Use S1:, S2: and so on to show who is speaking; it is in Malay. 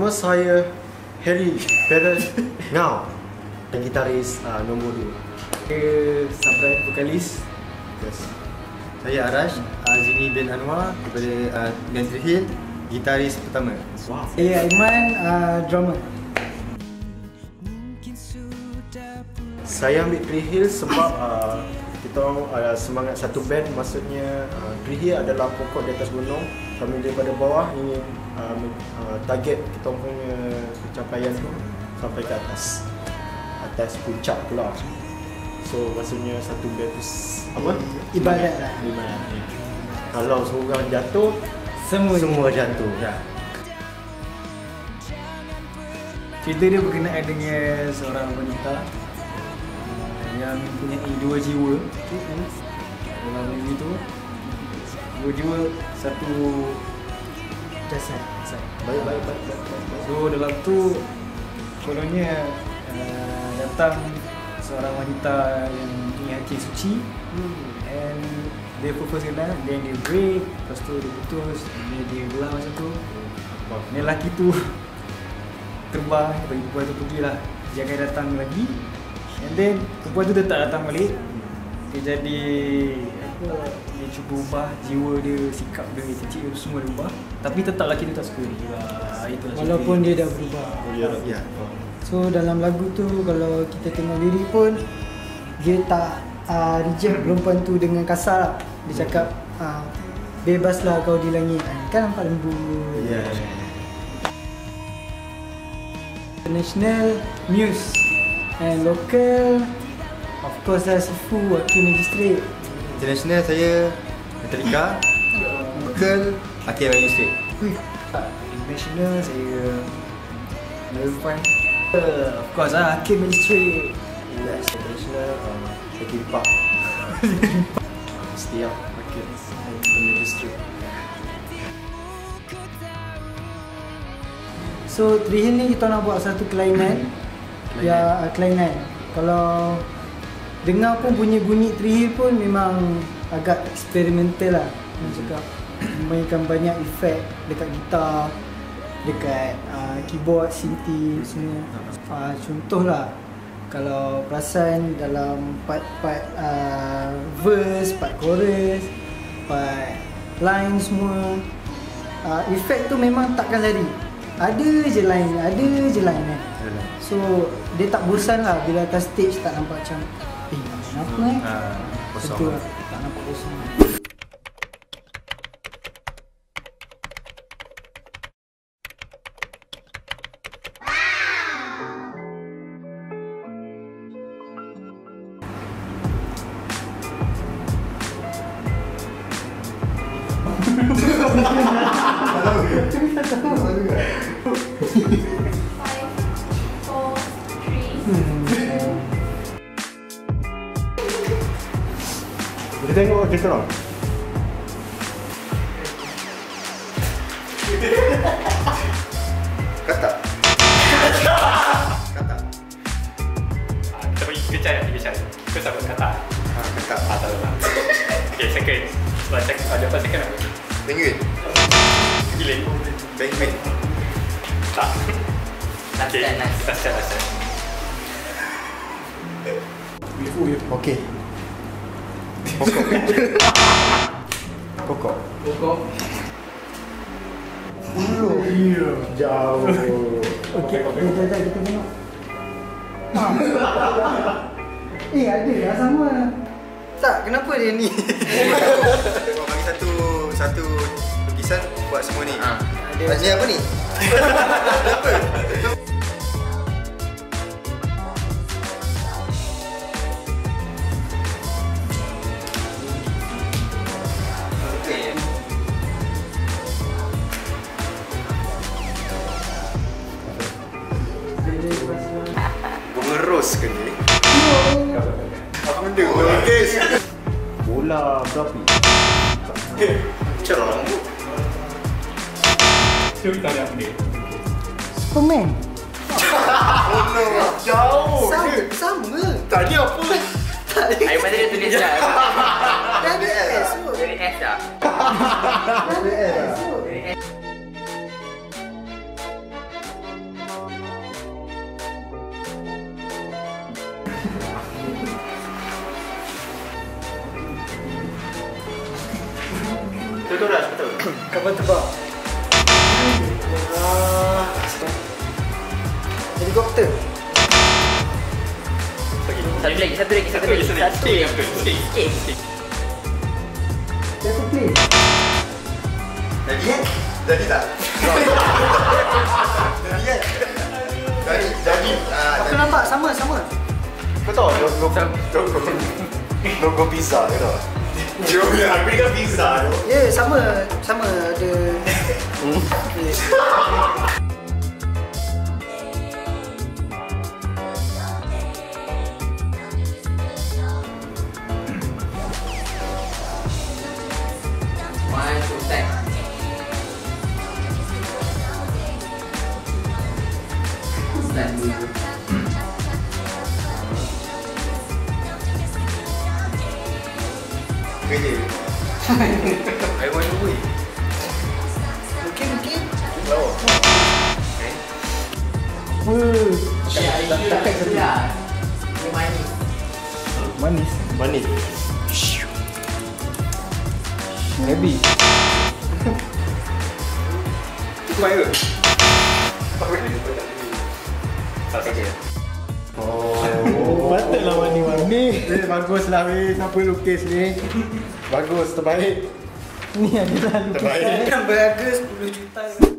S1: Nama saya Harry Perez Ngau, gitaris nombor 2.
S2: Saya Sabrai, vokalis.
S3: Yes. Saya Arash Azimi bin Anwar daripada Gantry Hill, gitaris pertama.
S1: Wow.
S2: Saya Aiman, drummer.
S1: Saya ambil Tree Hill sebab kita orang ada semangat satu band. Maksudnya Tree Hill adalah pokok di atas gunung. Kami daripada bawah ingin target kita punya pencapaian tu sampai ke atas puncak pula. So maksudnya satu band tu apa?
S2: Ibadat lah.
S1: Ibadat. Kalau seorang jatuh, semua jatuh. Ya.
S2: Cerita dia berkenaan dengan seorang wanita yang mempunyai 2 jiwa. Dalam movie tu 2 jiwa, satu jasad.
S1: Baik.
S2: So dalam tu kononnya datang seorang wanita yang mempunyai hati suci, and dia propose kenal, then dia break, lepas tu dia putus, dia belah macam tu. Ni lelaki tu terbang, bagi perempuan tu pergilah, jangan datang lagi. And then perempuan tu tak datang balik. Dia jadi apa, dia cuba ubah jiwa dia, sikap dia, cicit dia semua dia ubah. Tapi tetap lelaki tu tak suka dia. Itulah walaupun dia dah berubah.
S3: Ya.
S2: So dalam lagu tu kalau kita tengok lirik pun, dia tak reject perempuan tu dengan kasar lah. Dia cakap bebaslah kau di langit. Kan nampak lembut.
S1: Ya.
S2: International Muse, and local of course lah Sifu, Hakim Magistrate.
S3: International saya Metallica, local Hakim Magistrate.
S2: International saya Maroon 5. Of course lah Hakim Magistrate.
S1: Yes, international Linkin Park. Setiap Hakim Magistrate.
S2: So Tree Hill ni kita nak buat satu kelainan. Ya, kelainan. Kalau dengar pun bunyi Tree Hill pun memang agak eksperimental lah. Nak cakap memainkan banyak efek dekat gitar, dekat keyboard, synthi semua. Contohlah kalau perasan dalam part-part verse, part chorus, part line semua, efek tu memang takkan lari. Ada je line kan. So dia tak bosan lah bila atas stage, tak nampak macam kenapa
S3: Kosong.
S2: betul lah, tak nampak bosan.
S1: Kita tengok kita orang.
S3: Kata.
S4: Kita pergi kecai. Kau tak kata.
S3: Kata.
S4: Tak lah. Okay, second. Ada apa second apa?
S3: Penguin.
S4: Giling.
S3: Penguin.
S4: Tak. Okay, last time.
S1: Okey. Pokok. Jauh.
S2: Okey, kita tengok. Ada lah sama. Tak, kenapa dia ni?
S3: Bagi satu lukisan buat semua ni. Tanya apa ni? Apa? Bunga ros ke ni? Apa benda? Melukis.
S1: Bola berapi.
S3: Cerah rambut.
S4: So, kita ada apa ni?
S2: Superman.
S3: Oh no, jauh.
S2: Sama.
S3: Tadi apa?
S5: Air mata dia tulis dah.
S2: Dah ada S.
S5: Dari S dah.
S2: Dah ada S.
S1: Betul Ras, betul.
S2: Kapal terbang. Helikopter.
S5: Satu lagi. Sikit.
S2: Jatuh plane.
S3: Jadi tak? Jadi.
S2: Aku nampak sama.
S1: Kau tahu logo pizza ke tak?
S3: Jom ya, aku ingat pizza tu.
S2: Ya, sama ada.
S5: One, two, step. Step dulu.
S3: Kerja. I want to win.
S2: Mungkin.
S3: Lawa.
S2: Takkan satu.
S5: Dia manis.
S2: Manis. Heavy.
S3: Kuat ke?
S4: Tak saja.
S1: Patutlah warni-warni. Baguslah weh, siapa lukis ni? Bagus, terbaik.
S2: Ni adalah lukisan
S1: Terbaik.
S2: yang berharga 10 juta.